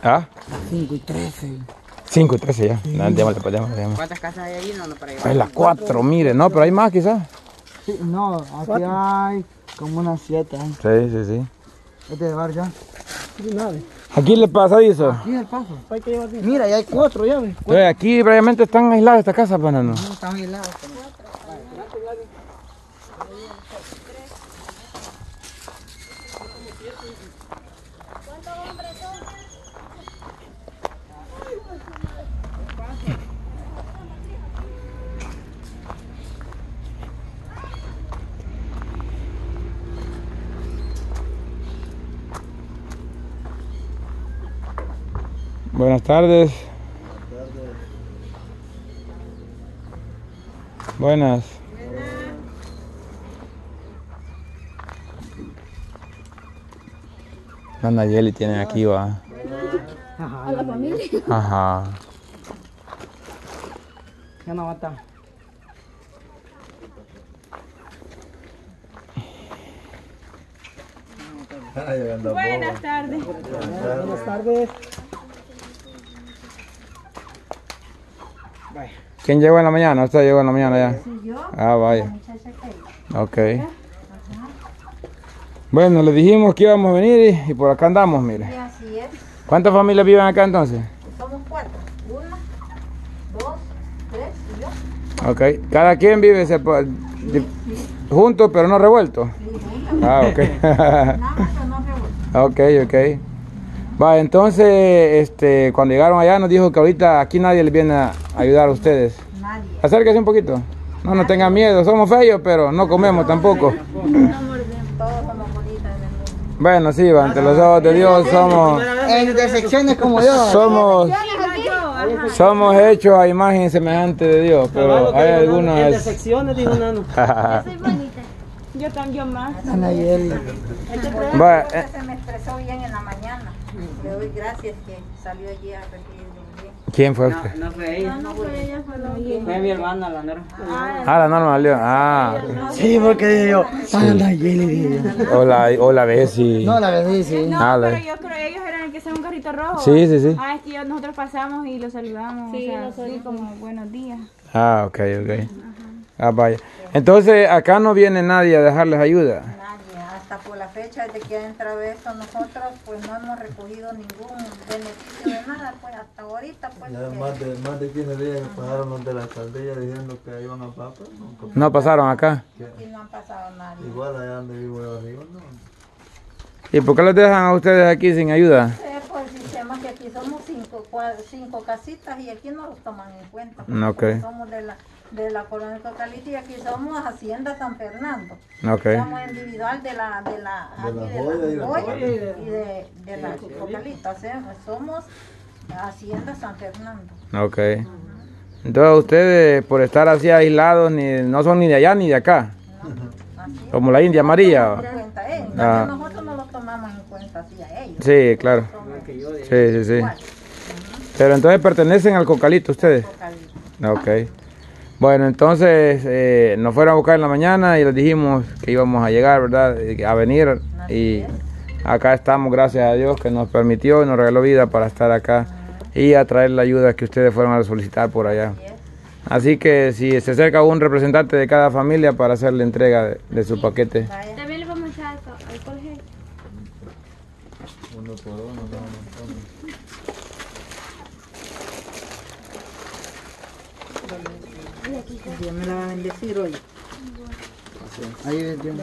¿Ah? 5 y 13. 5 y 13 ya. Sí. No, démosle. ¿Cuántas casas hay ahí? No, para llevar. Pues las 4, mire, no, pero hay más quizás. Sí, no, aquí hay como unas 7. Sí. ¿Este de bar ya? Sí, nada. Aquí le pasa eso. Aquí es el paso. Hay que llevar bien. Mira, ya hay 4 llaves. Entonces, aquí previamente están aisladas estas casas, banano. No, están aislados. Buenas tardes. Buenas. La Nayeli tienen aquí, va. A la familia. Ajá. Ya no aguanta. Buenas tardes. Buenas tardes. ¿Quién llegó en la mañana? ¿Usted llegó en la mañana ya? Sí, yo. Ah, vaya. La muchacha que Ok. Bueno, le dijimos que íbamos a venir y por acá andamos, y mire. así es. ¿Cuántas familias viven acá entonces? Somos 4. 1, 2, 3 y yo. Ok. Cada quien vive juntos pero no revueltos. Sí, juntas. Ah, ok. Nada más que no revuelto. Ok. Va, entonces, cuando llegaron allá nos dijo que ahorita aquí nadie les viene a ayudar a ustedes. Nadie. Acérquese un poquito. No tengan miedo, somos feos, pero no comemos tampoco. Todos somos bonitas en el mundo. Bueno, sí, va, ante los ojos de Dios somos En decepciones como yo. somos hechos a imagen semejante de Dios, pero hay algunas... secciones, dijo Nano. Yo soy bonita. Yo también más. Anayeli. Va, Se me expresó bien en la mañana. Le doy gracias que salió allí a recibirlo bien. ¿Quién fue usted? No fue ella. No fue ella, fue la oye. Fue mi hermana, la Nora. La Norma León. Sí, porque dije yo. Anayeli, dije yo. Hola, Bessie. No, la verdad sí. No, Dale. pero yo creo que ellos eran el que estaba en un carrito rojo. Sí. Ah, es que nosotros pasamos y los saludamos. Sí, o sea, los sí, saludamos. como buenos días. Ok. Vaya. Entonces, acá no viene nadie a dejarles ayuda. Nadie, hasta por la fecha de que ha entrado esto, nosotros pues no hemos recogido ningún beneficio de nada, pues hasta ahorita pues. Ya más de 15 días que pasaron los de la alcaldía diciendo que iban a papas. No pasaron acá. Aquí no han pasado nadie. Igual allá donde vivo yo arriba, no. ¿Y por qué los dejan a ustedes aquí sin ayuda? Por el sistema que aquí somos 5 casitas y aquí no los toman en cuenta. Ok. Porque somos de la colonia Cocalita y aquí somos Hacienda San Fernando. Ok. Somos individual de la Joya y de la Cocalita. O sea, somos Hacienda San Fernando. Ok. Entonces ustedes por estar así aislados no son ni de allá ni de acá. Así es. Como la India María. No tomamos en cuenta a ellos. Ah. Nosotros no los tomamos en cuenta así a ellos. Sí, claro. Somos Sí. igual, Pero entonces pertenecen al Cocalito ustedes. Cocalita. Ok. Bueno, entonces nos fueron a buscar en la mañana y les dijimos que íbamos a llegar, ¿verdad? A venir. Y acá estamos, gracias a Dios, que nos permitió y nos regaló vida para estar acá y a traer la ayuda que ustedes fueron a solicitar por allá. Así que si se acerca un representante de cada familia para hacer la entrega de su paquete. Vaya. También le vamos a echar al colegio. Uno por uno, no. Dios me la va a bendecir hoy. Ahí Dios.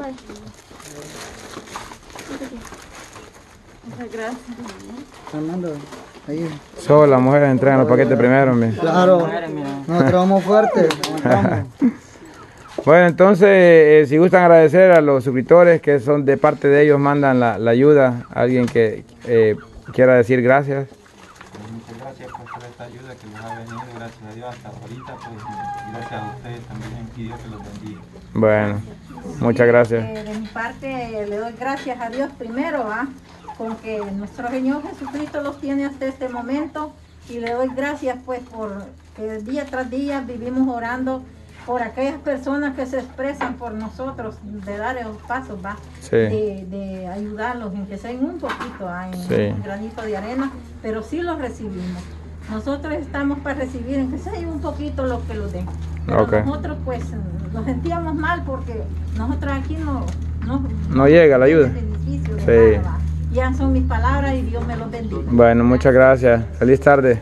Muchas gracias. Armando, ahí. Solo las mujeres entregan los paquetes primero. Claro. Nosotros vamos fuertes. Bueno, entonces, si gustan agradecer a los suscriptores que son de parte de ellos, mandan la ayuda. Alguien que quiera decir gracias. Muchas gracias por esta ayuda que nos ha venido, gracias a Dios hasta ahorita, pues gracias a ustedes también y Dios que los bendiga. Bueno, muchas gracias. De mi parte le doy gracias a Dios primero, con que nuestro Señor Jesucristo los tiene hasta este momento y le doy gracias pues por que día tras día vivimos orando por aquellas personas que se expresan por nosotros, de dar los pasos, ¿va? Sí. De ayudarlos, en que sea en un poquito, en un granito de arena, pero sí los recibimos. Nosotros estamos para recibir, en que sea un poquito lo que lo den. Pero nosotros pues nos sentíamos mal porque nosotros aquí no llega la ayuda. Sí. Ya son mis palabras y Dios me los bendiga. Bueno, muchas gracias. Feliz tarde.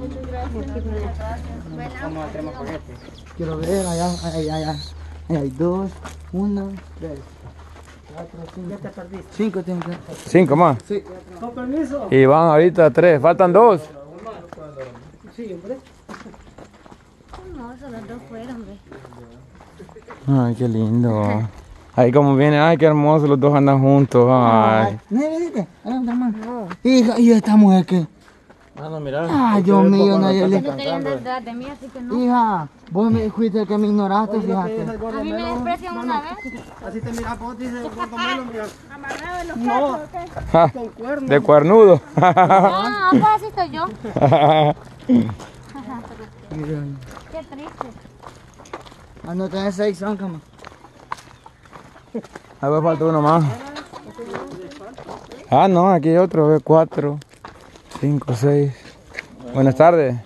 Quiero ver, allá hay 2, 1, 3, 4, 5. Ya te perdiste. 5 tengo que. 5 más. Sí. Con permiso. Y van ahorita 3, faltan 2. Sí, hombre. No, esos los dos fueron, hombre. Ay, qué lindo. Ay, como viene, ay, qué hermoso, los dos andan juntos. Ay. ¿No viste? No. Hija, ¿y esta mujer qué? Ah, no, mira. Ay, Dios mío, Nayeli. Yo quería andar detrás de mí, así que no. Hija, vos me fuiste el que me ignoraste, fíjate. A mí me desprecian una vez. Así te mira, vos dices el gordo melo, mira. Amarrado en los cachos, ¿o qué? Ja, Con cuernos. de cuernudo. Ah, pues así estoy yo. Qué triste. Ah, no tenés 6 son, cama. A ver, falta uno más. Ah, no, aquí hay otro, 4, 5, 6. Buenas tardes.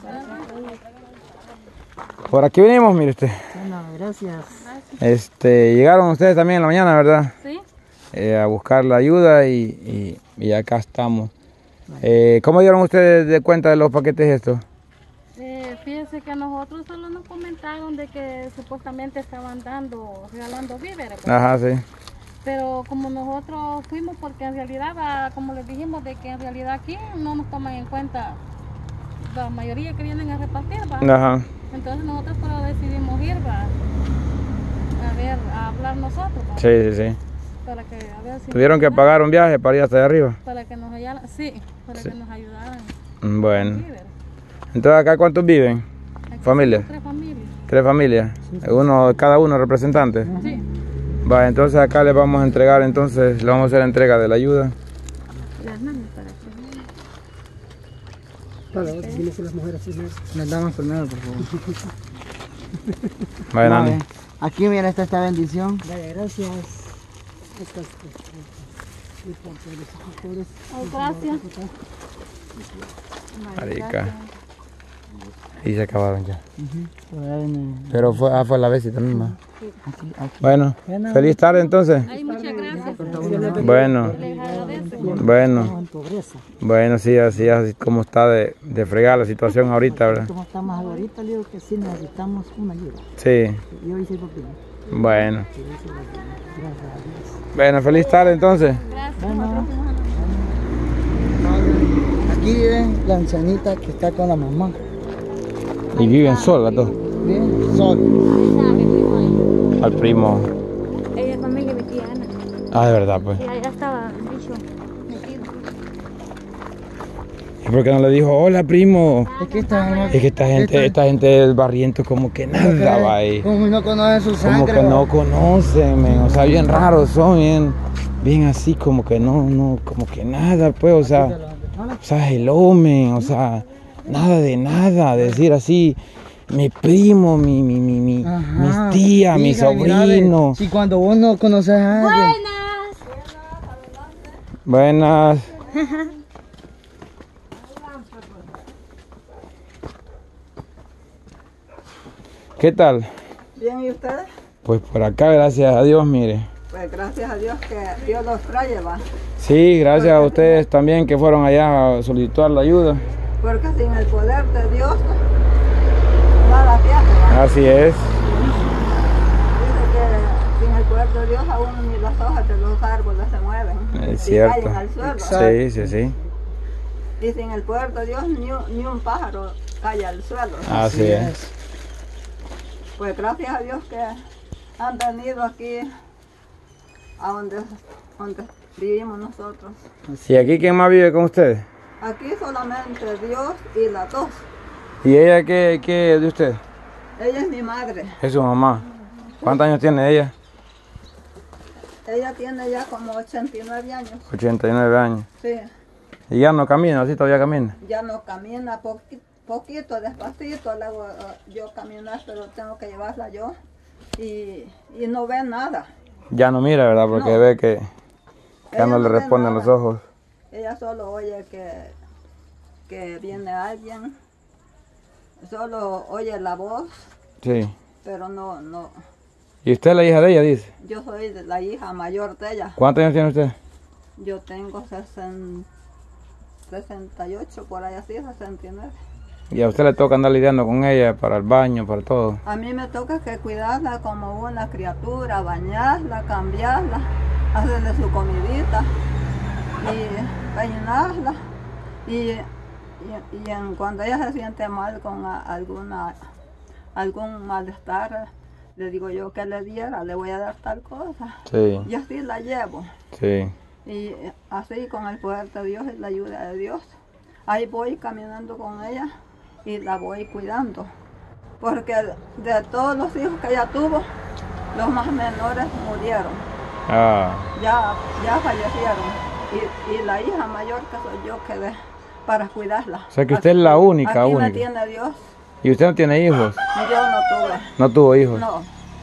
Por aquí venimos, mire usted. Bueno, gracias. Llegaron ustedes también en la mañana, ¿verdad? Sí. A buscar la ayuda y acá estamos. ¿Cómo dieron ustedes de cuenta de los paquetes estos? Fíjense que nosotros solo nos comentaron de que supuestamente estaban regalando víveres. Pues. Ajá, sí. Pero como nosotros fuimos, porque en realidad, como les dijimos, de que en realidad aquí no nos toman en cuenta la mayoría que vienen a repartir, ¿va? Ajá. Entonces nosotros solo decidimos ir, ¿va? A hablar nosotros, ¿va? Sí. Para que, a ver si Tuvieron que pagar un viaje para ir hasta allá arriba. para que nos ayudaran, que nos ayudaran. Bueno. Víveres. Entonces, ¿acá cuántos viven? Aquí ¿Familias? somos 3 familias. 3 familias. Cada uno representante. Sí. Va, entonces acá les vamos a entregar, entonces le vamos a hacer la entrega de la ayuda. Las manos para que Dile si las mujeres primero. Las damas primero, por favor. Vaya, Nani. Aquí mira, está esta bendición. Vaya, gracias. gracias. Marica. Y se acabaron ya. Por ahí viene. Pero fue la besita misma. Aquí. Bueno, feliz tarde entonces. Ay, muchas gracias. Bueno, Les agradezco. bueno. En pobreza. Bueno, sí, así como está de fregar la situación ahorita, ¿verdad? Como estamos ahorita, le digo que sí necesitamos una ayuda. Sí, Yo hice por primero. bueno. Gracias a Dios. Bueno, feliz tarde entonces. Bueno, aquí vive la ancianita que está con la mamá. Y viven solas las dos. Bien, sol. Al primo. Ella es familia de mi tía Ana. Ah, de verdad, pues. Y allá estaba bicho metido. ¿Y por qué no le dijo, hola, primo? Es que esta Es que esta gente del barriento como que nada va ahí. Como no conocen su Como sangre. que no ¿va? conocen, men, o sea, bien raros son, bien así, como que no, como que nada, pues, o sea, hello, men, o sea, nada de nada, decir así, mi primo, mi Ajá. tía, mi Dígale, sobrino. Si cuando vos no conoces a alguien. Buenas. ¿Qué tal? Bien, ¿y ustedes? Pues por acá, gracias a Dios, mire. Pues gracias a Dios que Dios los trae, va. Sí, gracias a ustedes también que fueron allá a solicitar la ayuda. Porque sin el poder de Dios, nada se hace, va. Así es. Dice que sin el poder de Dios aún ni las hojas de los árboles se mueven. Es y cierto. caen al suelo. Sí. Y sin el poder de Dios ni un pájaro cae al suelo. Así es. Pues gracias a Dios que han venido aquí a donde vivimos nosotros. ¿Y aquí quién más vive con ustedes? Aquí solamente Dios y las dos. ¿Y ella qué es de usted? Ella es mi madre. Es su mamá. ¿Cuántos años tiene ella? Ella tiene ya como 89 años. 89 años. Sí. ¿Y ya no camina? ¿Así todavía camina? Ya no camina poquito, despacito, le hago yo caminar, pero tengo que llevarla yo. Y no ve nada. Ya no mira, ¿verdad? Porque No. ve que ya no le ve responden nada. los ojos. Ella solo oye que viene alguien, solo oye la voz, Sí. pero no. ¿Y usted es la hija de ella, dice? Yo soy la hija mayor de ella. ¿Cuántos años tiene usted? Yo tengo 68, por ahí así, 69. Y a usted le toca andar lidiando con ella para el baño, para todo. A mí me toca que cuidarla como una criatura, bañarla, cambiarla, hacerle su comidita y peinarla. Cuando ella se siente mal con algún malestar, le digo yo que le diera, le voy a dar tal cosa. Sí. Y así la llevo. Sí. Y así con el poder de Dios y la ayuda de Dios, ahí voy caminando con ella y la voy cuidando. Porque de todos los hijos que ella tuvo, los más menores murieron. Ah. Ya fallecieron. Y la hija mayor que soy yo quedé para cuidarla. O sea que usted es la única, aquí única. me tiene Dios. ¿Y usted no tiene hijos? Yo no tuve. No tuvo hijos. No.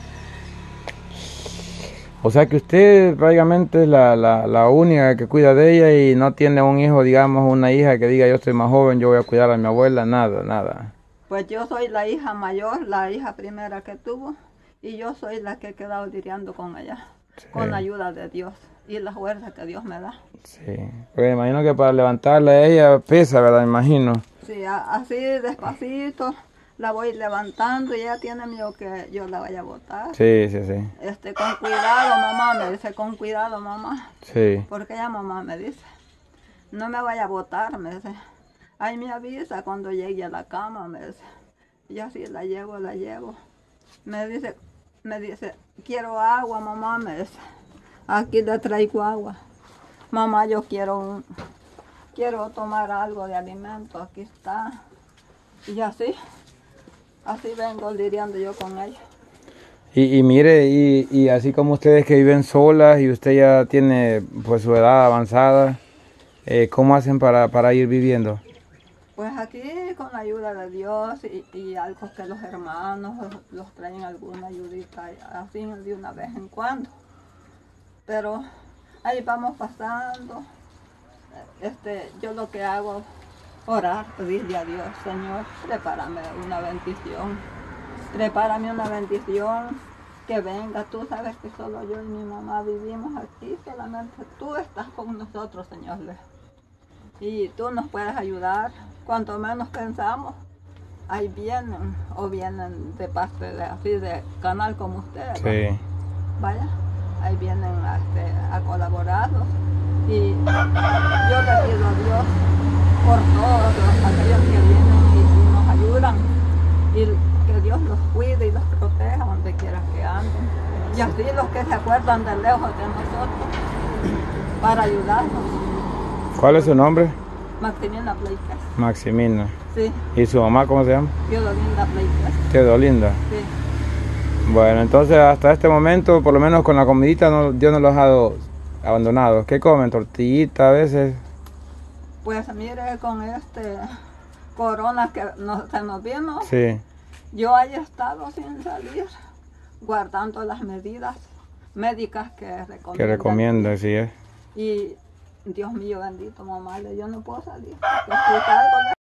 O sea que usted prácticamente es la única que cuida de ella y no tiene un hijo, digamos, una hija que diga yo estoy más joven, yo voy a cuidar a mi abuela, nada. Pues yo soy la hija mayor, la hija primera que tuvo, y yo soy la que he quedado lidiando con ella, Sí. con la ayuda de Dios y la fuerza que Dios me da. Sí. Pues me imagino que para levantarla a ella pesa, ¿verdad? Me imagino. Sí, así despacito la voy levantando y ella tiene miedo que yo la vaya a botar. Sí. Con cuidado, mamá, me dice, con cuidado, mamá. Sí. Porque ella, mamá, me dice, no me vaya a botar, me dice. Ahí me avisa cuando llegue a la cama, me dice. Y así la llevo. Me dice, quiero agua, mamá, me dice. Aquí le traigo agua. Mamá, yo quiero tomar algo de alimento, aquí está. Y así vengo lidiando yo con ella. Y mire, y así como ustedes que viven solas y usted ya tiene pues su edad avanzada, ¿cómo hacen para ir viviendo? Pues aquí con la ayuda de Dios y algo que los hermanos los traen alguna ayudita así de una vez en cuando. Pero ahí vamos pasando. Yo lo que hago es orar, pedirle a Dios, Señor, prepárame una bendición. Prepárame una bendición que venga. Tú sabes que solo yo y mi mamá vivimos aquí, solamente tú estás con nosotros, Señor. Y tú nos puedes ayudar. Cuanto menos pensamos, ahí vienen de parte de canal como ustedes. Sí. Vaya, ahí vienen a colaborarnos. Y yo le pido a Dios por todos aquellos que vienen y nos ayudan. Y que Dios los cuide y los proteja donde quiera que anden. Y así los que se acuerdan de lejos de nosotros para ayudarnos. ¿Cuál es su nombre? Maximina Pleites. Maximina. Sí, ¿Y su mamá cómo se llama? Teodolinda Pleites. Teodolinda. Sí. Bueno, entonces hasta este momento, por lo menos con la comidita, Dios no los ha dado abandonados. ¿Qué comen? ¿Tortillita a veces? Pues mire, con corona que se nos vino, Sí. yo haya estado sin salir, guardando las medidas médicas que recomiendan. Que recomienda, sí es. Y Dios mío bendito, mamá, yo no puedo salir. Porque si salgo